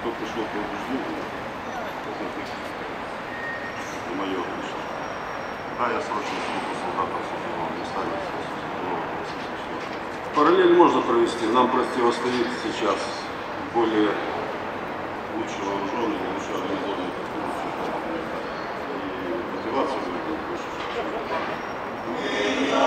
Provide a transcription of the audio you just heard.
кто пришел по убеждению, это мое отлично. Да, я срочно службу солдатов служил, не ставил Параллель можно провести. Нам противостоит сейчас более лучше вооруженный, лучше организованный и мотивация будет больше.